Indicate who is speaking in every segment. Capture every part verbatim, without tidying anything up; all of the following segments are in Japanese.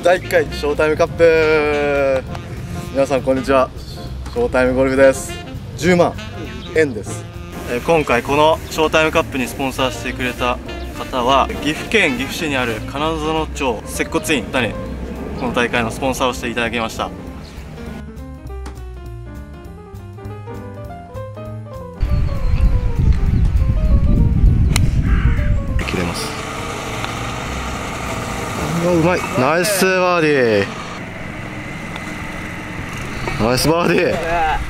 Speaker 1: だいいっかいショータイムカップ。皆さんこんにちは、ショータイムゴルフです。じゅうまんえんです。えー、今回このショータイムカップにスポンサーしてくれた方は岐阜県岐阜市にある金園町接骨院にこの大会のスポンサーをしていただきました。切れます。うまい、ナイスバーディー、ナイスバーディー。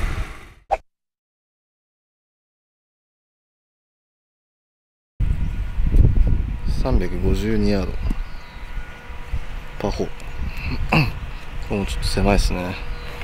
Speaker 1: さんびゃくごじゅうにヤードパーフォー。ここもちょっと狭いですね。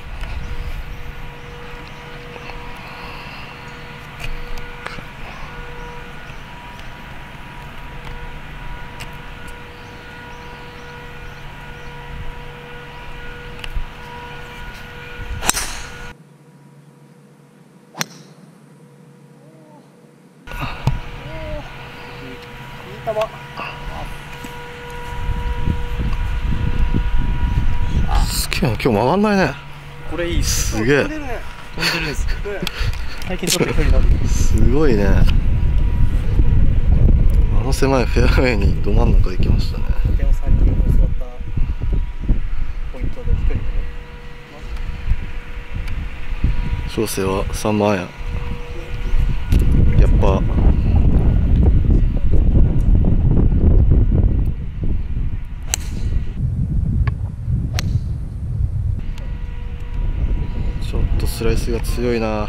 Speaker 1: すげえ、今日曲がんないね。これいいっす。すげえ。飛んでるんです。最近ちょっと距離伸びてすごいね。あの狭いフェアウェイにど真ん中行きましたね。竹尾さんに教わったポイントで飛距離が小生はさんまんえん。やっぱちょっとスライスが強いな。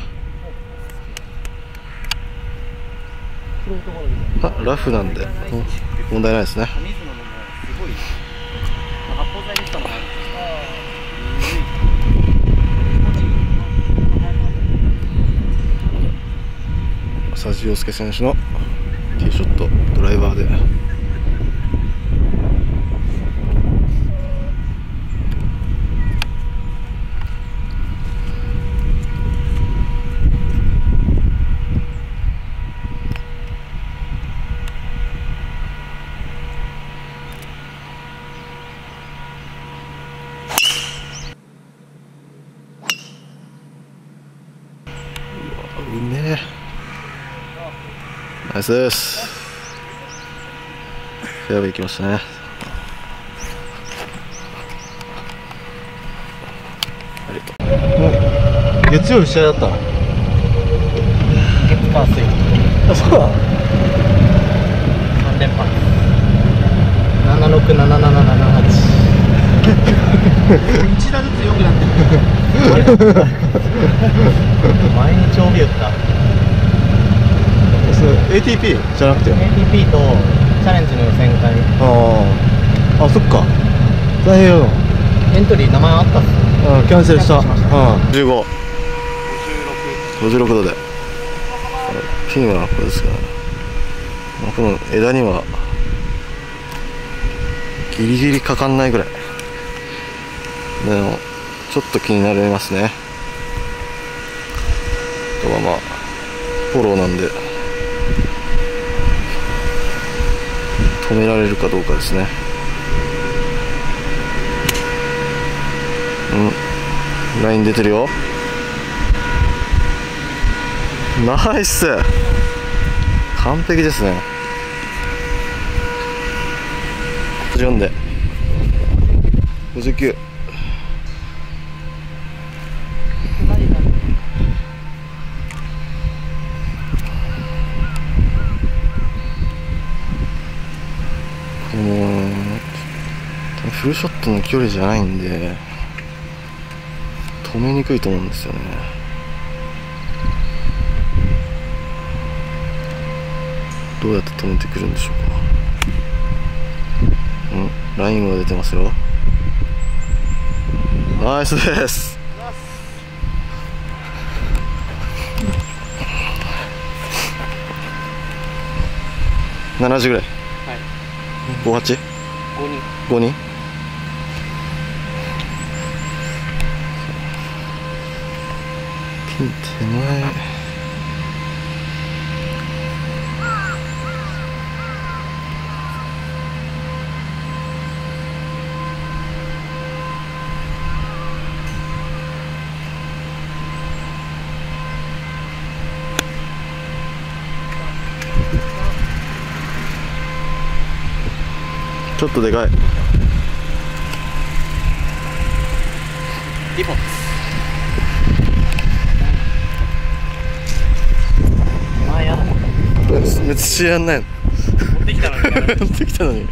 Speaker 1: あ、ラフなんで問題ないですね。浅地陽介選手のティーショット、ドライバーでうめえ。ナイスです。フェアウェイ行きましたね。ありがとう。月曜日試合だった。
Speaker 2: 月火水。
Speaker 1: あ、そうだ。
Speaker 2: 三連覇。七六七七七八。一打ずつ良くなってる。毎日帯打った。
Speaker 1: エーティーピー じゃなくて
Speaker 2: エーティーピー とチャレンジの予選会。
Speaker 1: ああ、あ、そっか。大変よ。
Speaker 2: エントリー名前あったっす。
Speaker 1: うん、キャンセルした。うん、じゅうご、ごじゅうろくどでピンはこれですかね。この枝にはギリギリかかんないぐらいでもちょっと気になりますね。あとはまあフォローなんで止められるかどうかですね。うん、ライン出てるよ。ナイス、完璧ですね。ごじゅうよんでごじゅうきゅう。もうフルショットの距離じゃないんで止めにくいと思うんですよね。どうやって止めてくるんでしょうか。うん、ラインは出てますよ。ナイスです。ななじぐらい。ごはち、ごに、ピン手前。 ちょっとでかい。
Speaker 2: リポンまあやだ
Speaker 1: 別にやんないの。
Speaker 2: 持ってきたのに
Speaker 1: 持ってきたのに。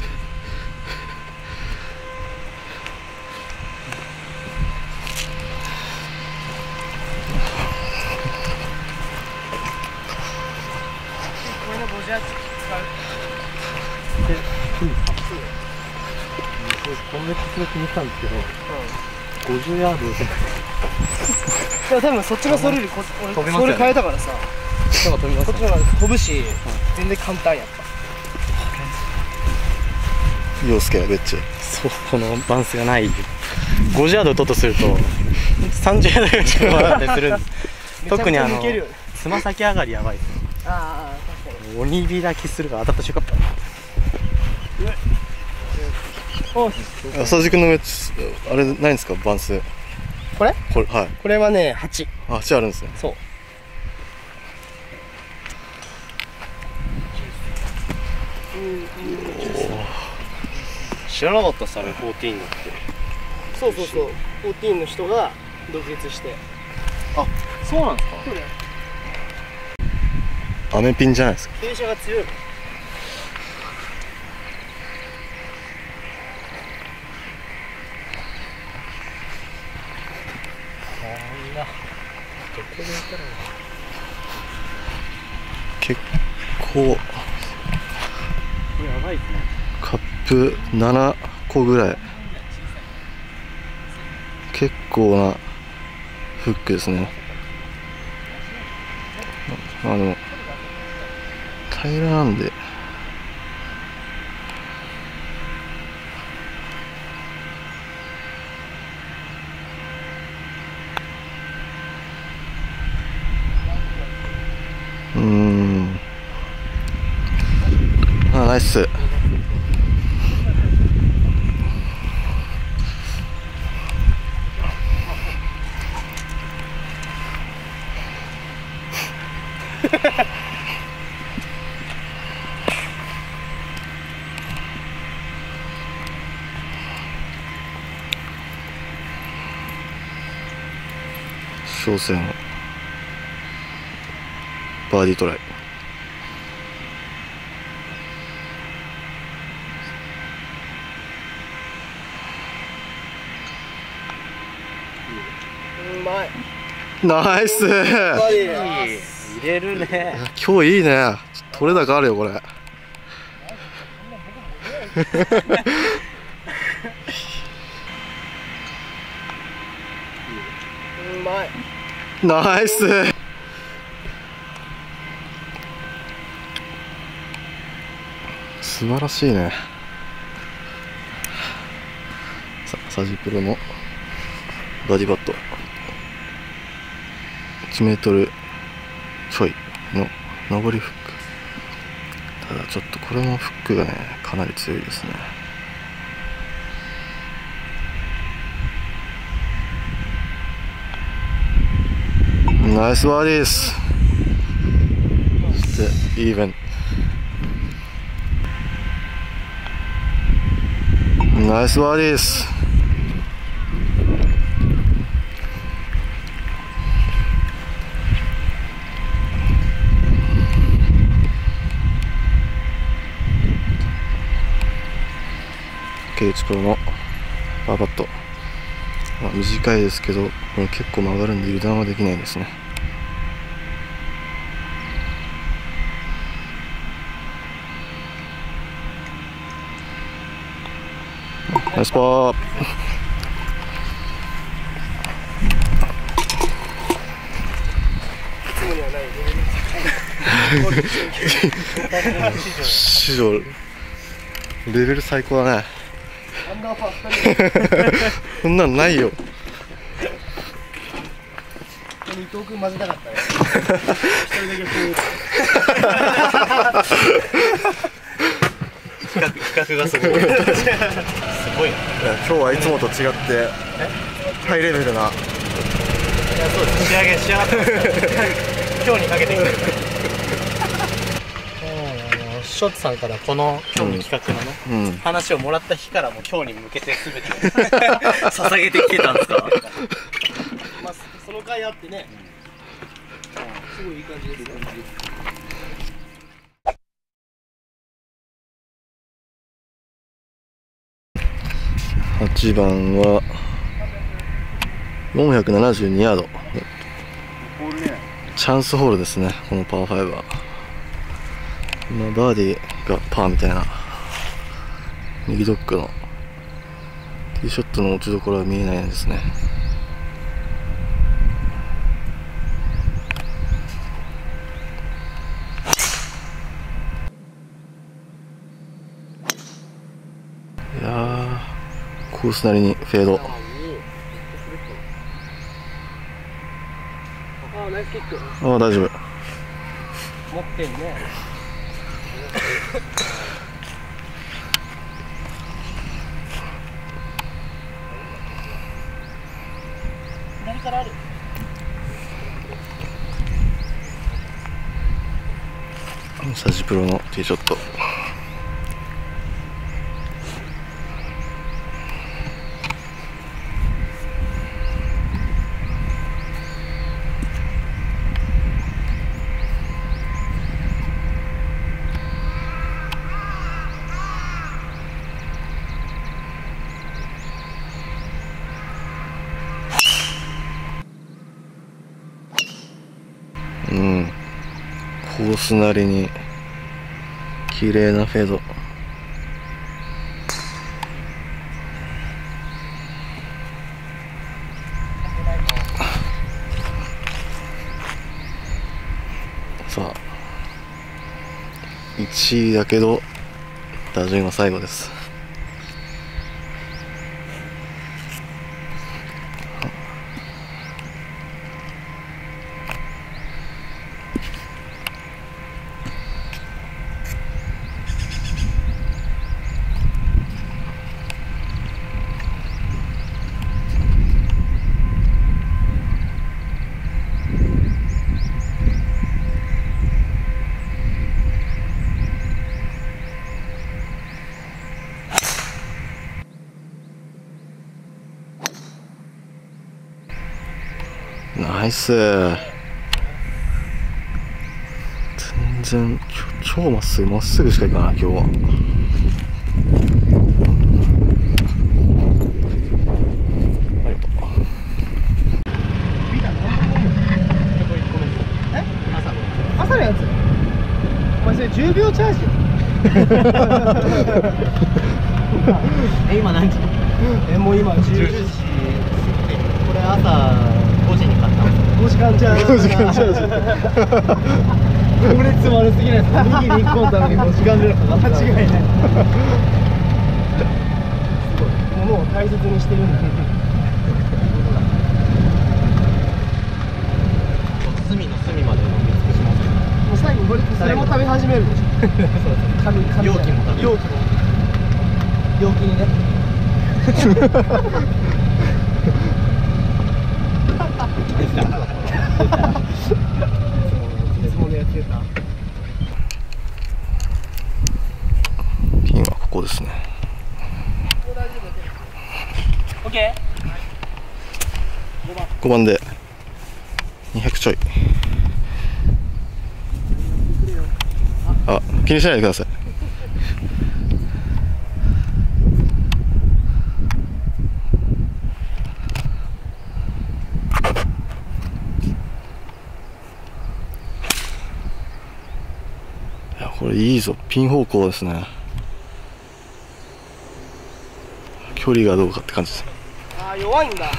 Speaker 2: これのごじゅうはち使う。今月すごい気にしたんですけど、うん、ごじゅうヤードで。いや多分そっちのソリよりこ俺ソリ変えたからさ。こっちの方が飛ぶし、全然簡単やった。
Speaker 1: 陽介はベッチ。
Speaker 2: そう、このバンスがない。ごじゅうヤード打とうとするとさんじゅうヤードぐらいしか回らなかったりするんです。特にあのつま先上がりやばいです。ああ確かに。鬼開きするから当たった瞬間。
Speaker 1: 浅地君のメッチあれないんですかバンス。
Speaker 2: これ？
Speaker 1: これはい。
Speaker 2: これはねはち。
Speaker 1: はちあるんですね。
Speaker 2: そう。知らなかったさ、じゅうよんって。そうそうそう、じゅうよんの人が独立して。あ、そうなんですか。そうだよ。
Speaker 1: アメピンじゃないですか。
Speaker 2: 傾斜が強い。なんだ。どこでやったらいいの？
Speaker 1: 結構。
Speaker 2: これやばいですね。
Speaker 1: カップななこぐらい。結構なフックですね。あの平らなんで。うーん。あ、ナイス。小戦バーディートライ。
Speaker 2: うまい。
Speaker 1: ナイス。
Speaker 2: 入れるね。
Speaker 1: 今日いいね。取れ高あるよこれ。
Speaker 2: うまい。
Speaker 1: ナイス。素晴らしいね。さサジプロのバディバットいちメートルちょいの上りフック。ただちょっとこれもフックがねかなり強いですね。ナイスバーディーです。そしてイーブン。ナイスバーディーです。ケイチプロのパーパット、まあ、短いですけどこれ結構曲がるんで油断はできないですね。ナイスパー。史上レベル最高だね。そんなんないよ。
Speaker 2: 伊藤君混ぜたかったね。一人だけこう。比較がすごい。すごいな。
Speaker 1: 今日はいつもと違ってハイレベルな。いや
Speaker 2: そうです。仕上げ仕上がってます。今日にかけてきてる。よし。 ショットさんからこの今日の企画のね、うん、話をもらった日からもう今日に向けて全て捧げてきてたんですか。まあその回あってね、すごいいい感じですよ。
Speaker 1: はちばんはよんひゃくななじゅうにヤード、チャンスホールですね。このパーファイブは今バーディーがパーみたいな、右ドッグのティーショットの落ちどころは見えないんですね。いやー、コースなりにフェード。ああ、大丈夫。
Speaker 2: 持ってんね。左からある。
Speaker 1: サジプロのティーショット。うん、コースなりに綺麗なフェード。さあいちいだけど打順は最後です。ナイス。全然超まっすぐまっすぐしか行かない今日は。
Speaker 2: 朝のやつお前それじゅうびょうチャージえ今何時？えもう今じゅうじ過ぎて、これ朝ごじに買ったの。ごじかんチャージ。ごじかんチャージ。行列悪すぎないですか？右にいっこのためにごじかんぐらいかかった。間違いない。すごい。物を大切にしてるんだ。隅の隅まで飲み尽くします。もう最後これそれも食べ始めるでしょ。そうですね。紙紙容器も食べる。容器も。容器にね。
Speaker 1: ピンはここですね。ごばんでにひゃくちょい。あ、気にしないでください。いや、これいいぞ。ピン方向ですね。距離がどうかって感じです。
Speaker 2: あー、弱いんだ。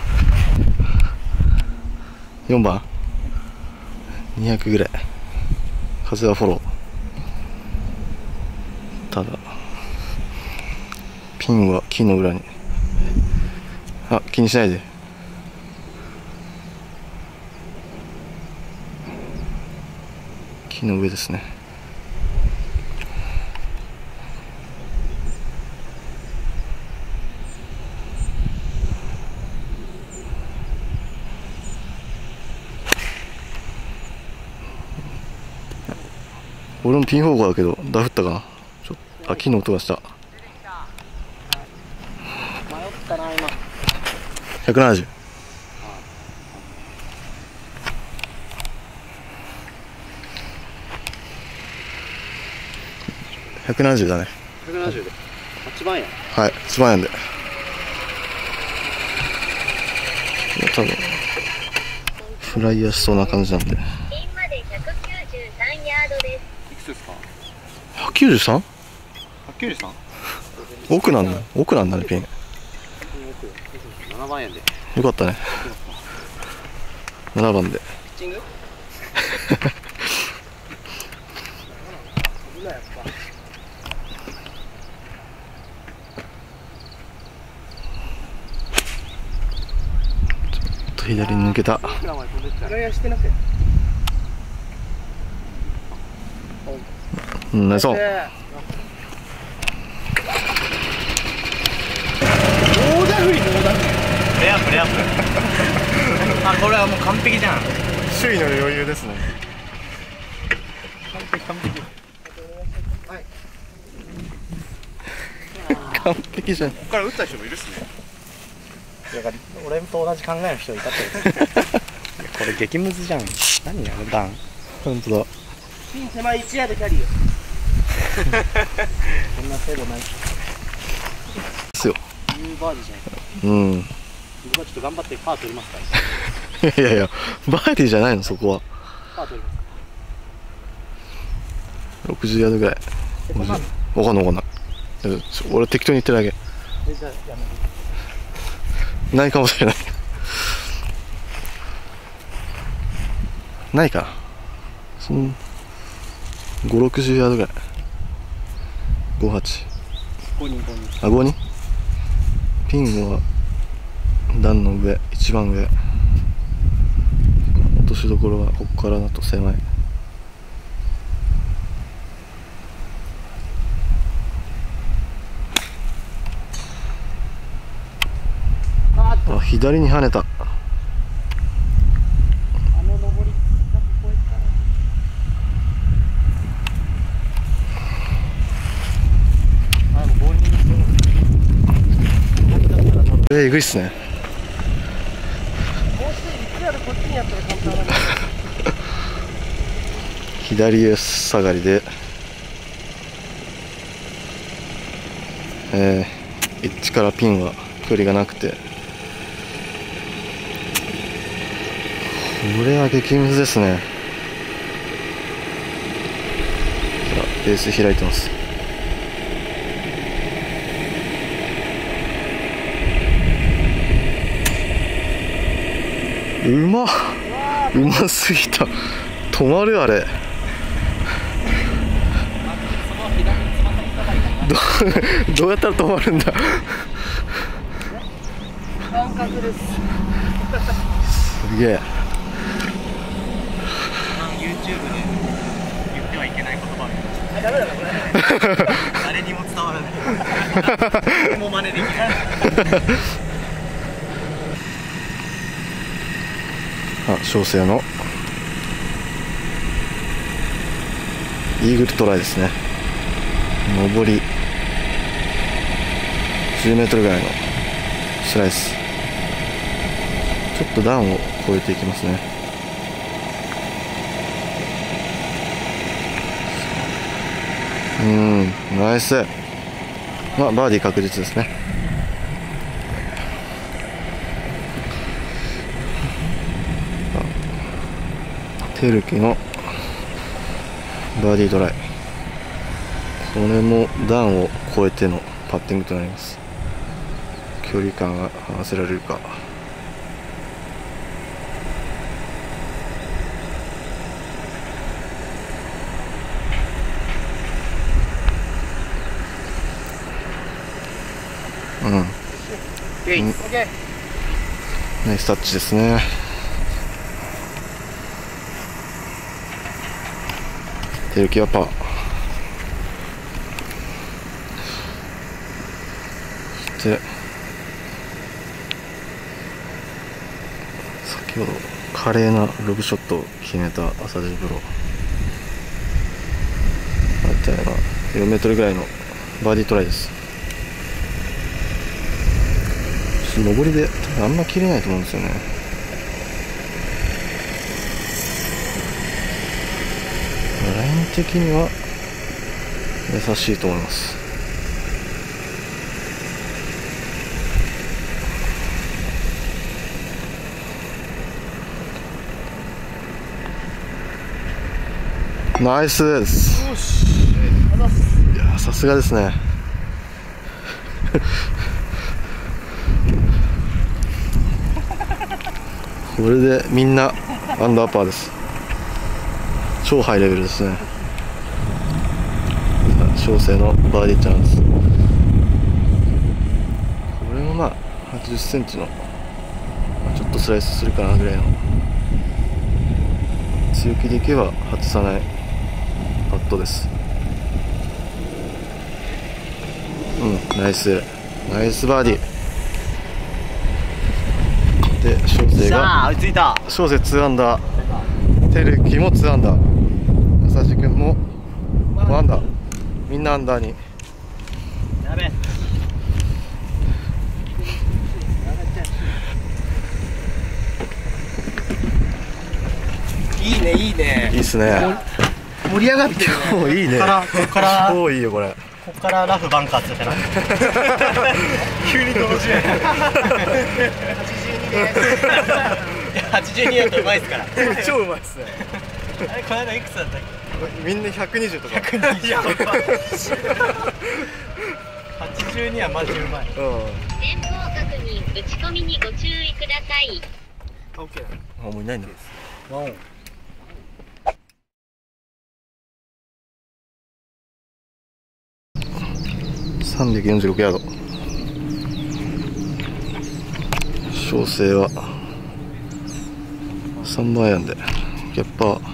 Speaker 1: よんばんにひゃくぐらい。風はフォロー。ただピンは木の裏に。あ、気にしないで。木の上ですね。 俺もピン方向だけどダフったかな。ちょっとあ、木の音がした。
Speaker 2: 迷ったな今。
Speaker 1: ひゃくななじゅう。ひゃくななじゅうだね。
Speaker 2: ひゃくななじゅうではちばんや。
Speaker 1: はい、はちばんやんで。多分フライヤーしそうな感じなんで。
Speaker 3: ピンまでひゃくきゅうじゅうさんヤードです。
Speaker 2: いくつですか？
Speaker 1: ひゃくきゅうじゅうさん？
Speaker 2: ひゃくきゅうじゅうさん？
Speaker 1: 奥なんだ。奥なんだね、ピン。
Speaker 2: ななばんやんで。
Speaker 1: よかったね。ななばんで。
Speaker 2: ピッチング？
Speaker 1: 左に抜けた。うん、ナイスオン。
Speaker 2: レアップレアップ。あ、これはもう完璧じゃん。
Speaker 1: 首位の余裕ですね。
Speaker 2: 完璧完璧。
Speaker 1: 完璧じゃん。
Speaker 2: ここから打った人もいるっすね。俺と同じ考えの人いたってことこれ激ムズじゃん。何やるダン。
Speaker 1: 本当だ。
Speaker 2: ピン手前いちヤードキャリーよ。こんな精度ないっ
Speaker 1: すよ。
Speaker 2: いうバーディーじゃないか。
Speaker 1: うん。
Speaker 2: 僕はちょっと頑張ってパー取りますから。
Speaker 1: いやいや、バーディーじゃないの、そこは。
Speaker 2: パー取ります。
Speaker 1: ろくじゅうヤードぐらい。わかんないわかんない。俺適当に言ってるだけ。
Speaker 2: え、じゃあやめる。
Speaker 1: ないかもしれない。ないかな。そのご、ろくじゅうヤードぐらい。ご、はち。
Speaker 2: ごにんごにん。
Speaker 1: あ、ごにん。ピンは段の上、一番上。落としどころはここからだと狭い。あ、左に跳ねた。
Speaker 2: あの上り、なんかこういったら。あ、もうごにんですよ。
Speaker 1: えー、えぐいっすね。
Speaker 2: もう一人いくらでこっちにやったら簡単だね。
Speaker 1: 左へ下がりで、えー、エッジからピンは距離がなくて、これは激ムズですね。さあ、ベース開いてます。うまっ、うますぎた。止まるあれ。どどうやったら止まるんだ。
Speaker 2: 感覚です。
Speaker 1: すげえ。
Speaker 2: ユーチューブ で言ってはいけない言葉みたいな。ダメだこれ。誰にも伝わらない。誰も真似できない。
Speaker 1: あ、小生のイーグルトライですね。上りじゅうメートルぐらいのスライス。ちょっと段を越えていきますね。うん、ナイス。まあバーディー確実ですね。テルキのバーディートライ。これも段を越えてのパッティングとなります。距離感が合わせられるか。うん、うん、ナイスタッチですね。テルキはパー。そして先ほど華麗なロブショットを決めた浅地プロ。 たいなよんメートルぐらいのバーディートライです。上りで多分あんま切れないと思うんですよね。ライン的には優しいと思います。ナイスです。いやさすがですね。これでみんなアンダーパーです。超ハイレベルですね。小生のバーディーチャンス。これもまあはちじゅっセンチのちょっとスライスするかなぐらいの強気でいけば外さないパットです。うん、ナイスナイスバーディーで、小生が小生ツーアンダー、テルキもツーアンダー、浅地君もワンアンダー、みんなアンダーに。やべ
Speaker 2: いいねいいね、
Speaker 1: いいっすね。
Speaker 2: 盛り上がってるね。
Speaker 1: もういいね。
Speaker 2: ここから
Speaker 1: 超いいよこれ。
Speaker 2: ここからラフバンカーって言ったら急に同時やはちじゅうにだとうまいっすから。
Speaker 1: 超うまいっすね。
Speaker 2: あれこの間いくつだったっけ？
Speaker 1: みんなひゃくにじゅうとか。
Speaker 2: ひゃくにじゅうはちじゅうにはマジうまい。
Speaker 3: 前方確認、打ち込みにご注意ください。
Speaker 2: オッケー。
Speaker 1: あ、もういないんだ。
Speaker 2: ワンオン。
Speaker 1: さんびゃくよんじゅうろくヤード。小生はさんばんアイアンでギャッパー。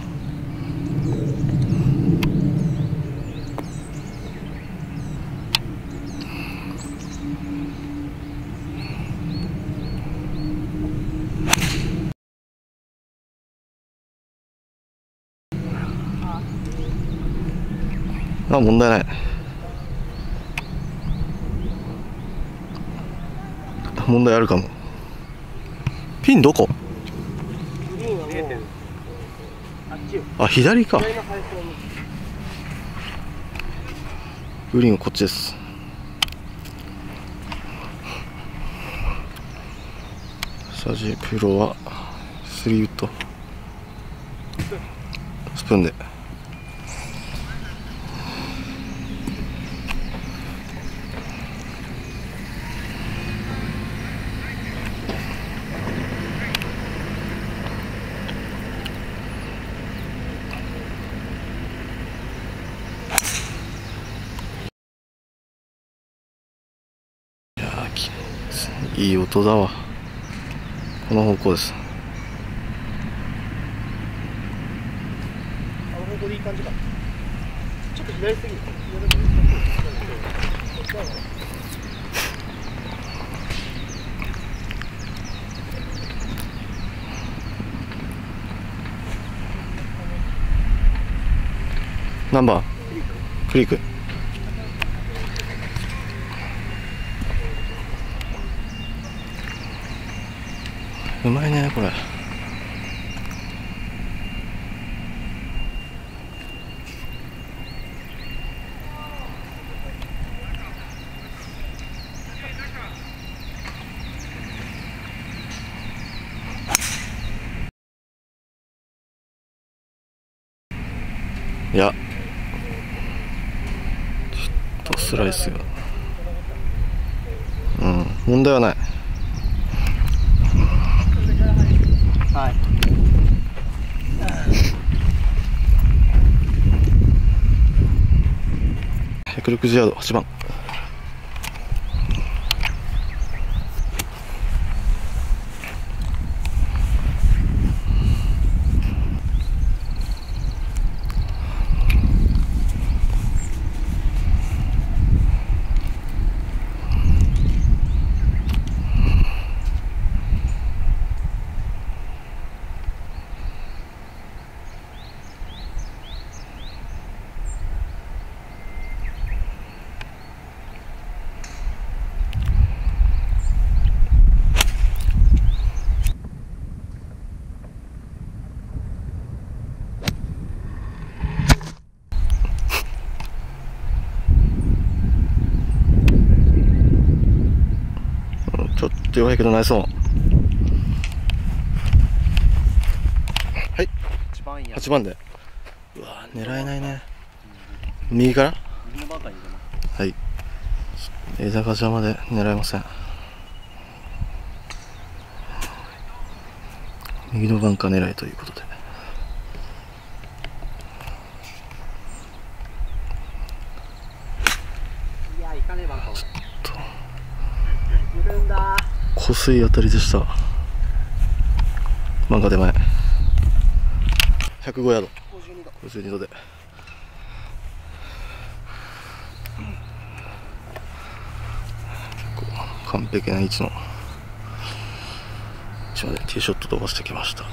Speaker 1: あ、問題ない。問題あるかも。ピンどこ？あ、左か。グリーンはこっちです。サジプロはスリーウッドスプーンで。いい音だわ。この方向です。
Speaker 2: あの方向でいい感じか。ちょっと左すぎる。
Speaker 1: 何番？クリーク。うまいねこれ。いや、ちょっとスライスが、うん、問題はない。
Speaker 2: はい。
Speaker 1: ひゃくろくじゅうヤード、はちばん。 ちょっと弱いけどナイスオン。はい、はちばんで。うわ狙えないね。右からはい、枝が邪魔で狙えません。右のバンカー狙いということで。
Speaker 2: いや、行かねえバンカー。
Speaker 1: ちょっとこすい当たりでした。バンカー手前ひゃくごヤード、ごじゅうにどで。結構完璧な位置の位置までティーショット飛ばしてきました。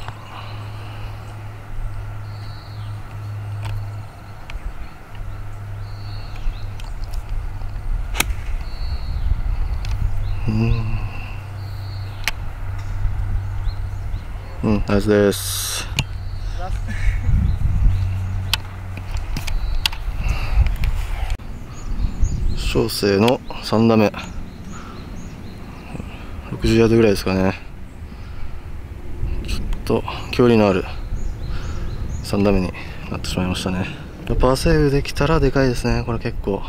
Speaker 1: うんうん、ナイスです。小生のさん打目、ろくじゅうヤードぐらいですかね。ちょっと距離のあるさん打目になってしまいましたね。パーセーブできたらでかいですね、これ結構。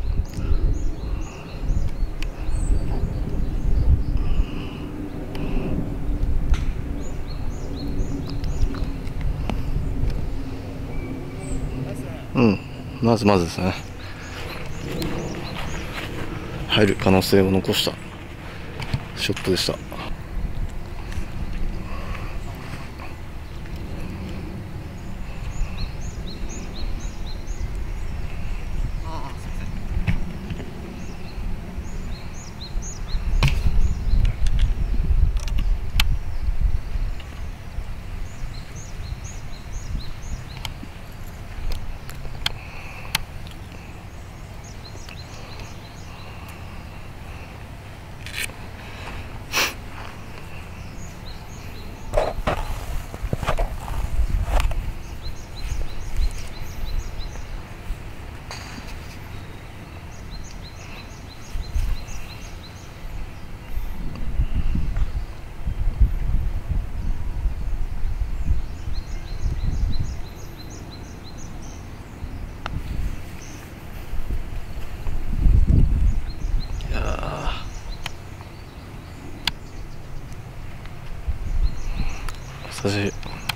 Speaker 1: うん、まずまずですね。入る可能性を残したショットでした。サジ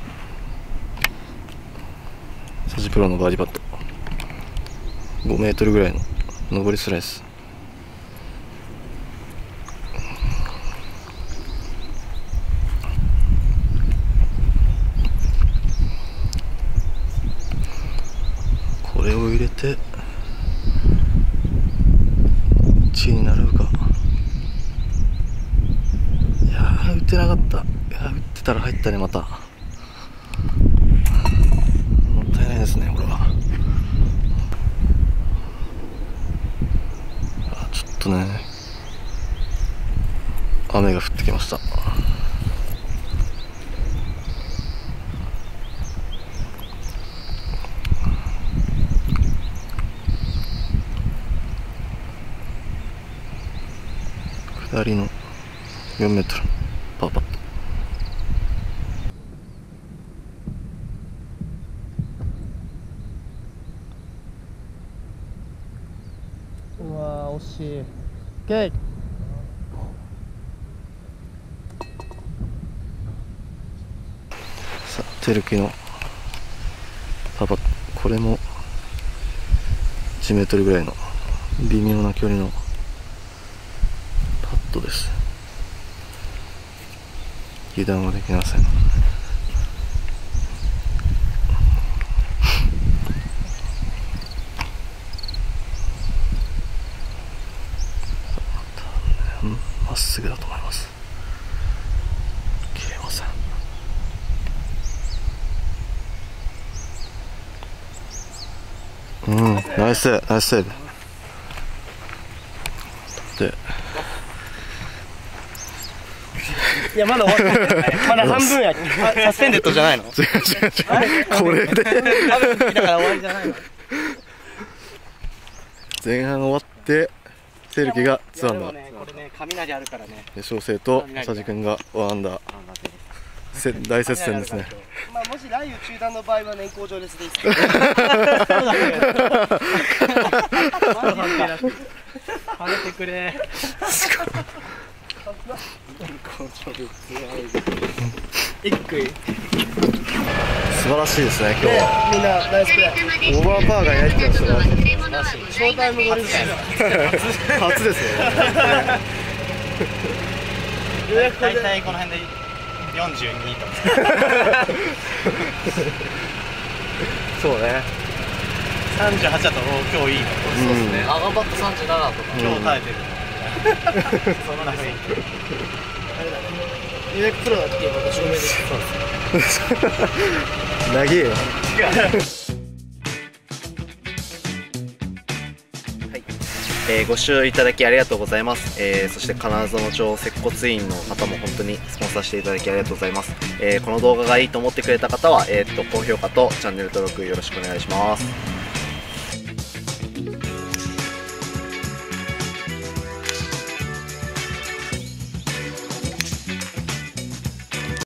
Speaker 1: サジプロのバーディーパット、ごメートルぐらいの上りスライス。これを入れていちいになるか。いやー打ってなかった。いやー打ってたら入ったね。またもったいないですねこれは。あちょっとね雨が降ってきました。下りのよんメートルパーパット。
Speaker 2: うわー惜しい。 OK。
Speaker 1: さあテルキのパーパット、これもいちメートルぐらいの微妙な距離のパットです。油断はできません。まっすぐだと思います。切れません。うん、ナイスナイスセーブで。
Speaker 2: いやまだ終わってないまだ半分や。サスペンデッドじゃないの？違う違う
Speaker 1: 違う。これで
Speaker 2: だから終わりじゃないの？
Speaker 1: 前半終わっててるきがにアンダー、
Speaker 2: ね、これね雷あるからね。
Speaker 1: 小生と佐治君がいちアンダー、せ大接戦ですね。
Speaker 4: まあもし雷雨中断の場合は年功序列でいいです。
Speaker 2: 跳ねてくれ。
Speaker 4: 一句
Speaker 1: 素晴らしいですね今日は。
Speaker 4: みんなナイスプレー。
Speaker 1: オーバーパーがいないっていうのは素晴らしい。
Speaker 4: ショータイムゴルフ
Speaker 1: 初ですよね。
Speaker 4: 予約これで
Speaker 2: 大体この辺でよんじゅうにとか。
Speaker 1: そうね。
Speaker 2: さんじゅうはちだと今日いいの。
Speaker 1: そうですね。
Speaker 4: あ、頑張ってさんじゅうななとか。
Speaker 2: 今日耐えてる。そんな雰囲気。
Speaker 4: あれだね。予約プロだっていうこと証明できる。
Speaker 1: 長えよ。
Speaker 5: えーご視聴いただきありがとうございます。えーそして金園町接骨院の方も本当にスポンサーしていただきありがとうございます。えーこの動画がいいと思ってくれた方は、えー、と高評価とチャンネル登録よろしくお願いします。